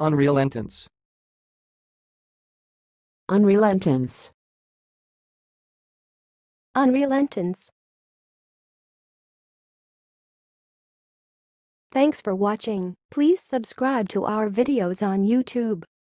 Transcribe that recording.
unrelentance, unrelentance, unrelentance. Thanks for watching. Please subscribe to our videos on YouTube.